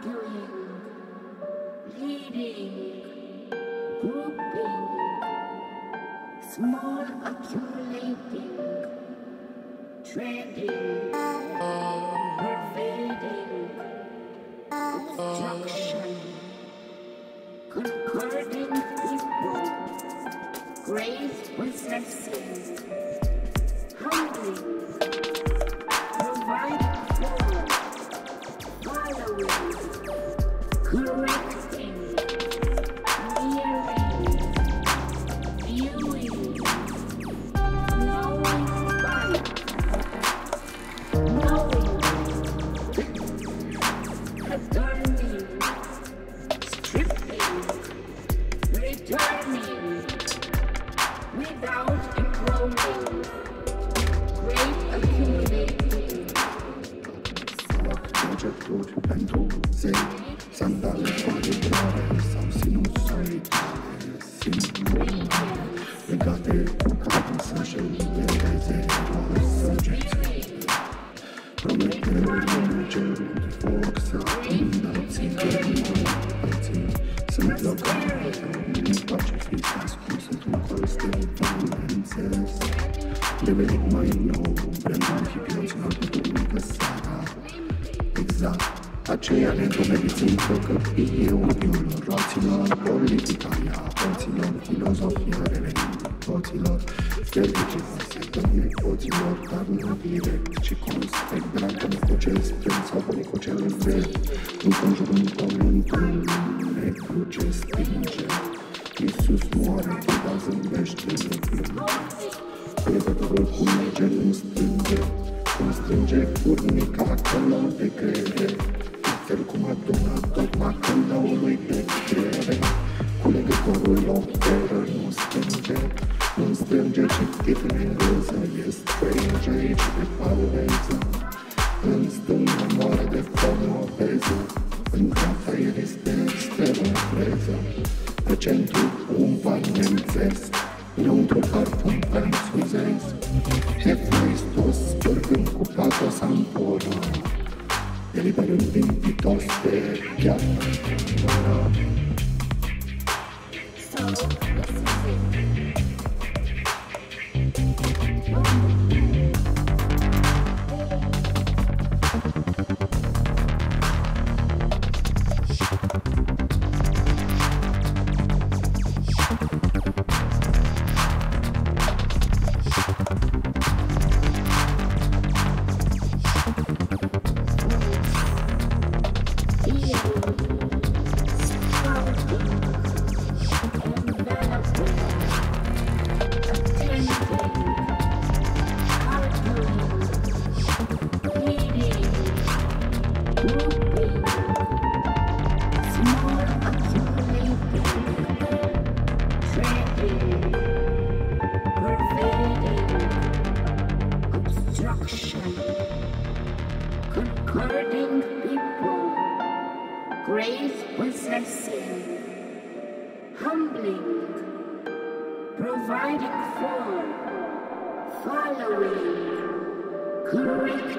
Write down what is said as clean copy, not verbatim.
arguing, leading, grouping, small accumulating, trading, pervading, obstruction, concording people, grace possessing, humbling, providing for, following, correcting, hearing, viewing, knowing by, knowing, adorning, stripping, returning, without enrolling, great accumulating. Început pentru zei, sandale fără grare sau sinusoide singure, legate cu capul să-și elibereze doar săgețile. Prometerile cerut foc să aprindă țigările pății, sunt locale, nu place fi ascuns într-un colț de violențe. Devenit mai nou, brandul hipioților de duminică seara. Exact, aceea neîntomeriți în căcăpie uniul roților, politica ea hoților, filozofia revenind toților, fericit se dă nepoților, dar nu direct, ci conspect, dragă necocel strâng sau necocel drept, înconjurând pământul negru ce stinge. Iisus moare, Buddha zâmbește negru, legătorul cu lege nu strânge, cum strânge furnica călău de grele, la fel cum adună dogma călăului de grele. Culegătorul operă, nu strânge, nu strânge, citit în engleză, e strange aici de violență. În stânga moare de foame obeză, în Rafael este extremă freză, pe centru un van nemțesc, înăuntru parfum franțuzez, Hefăistos spărgând cu patos amporă, eliberând din pitos de gheată. Concording people, grace possessing, humbling, providing for, following, correcting.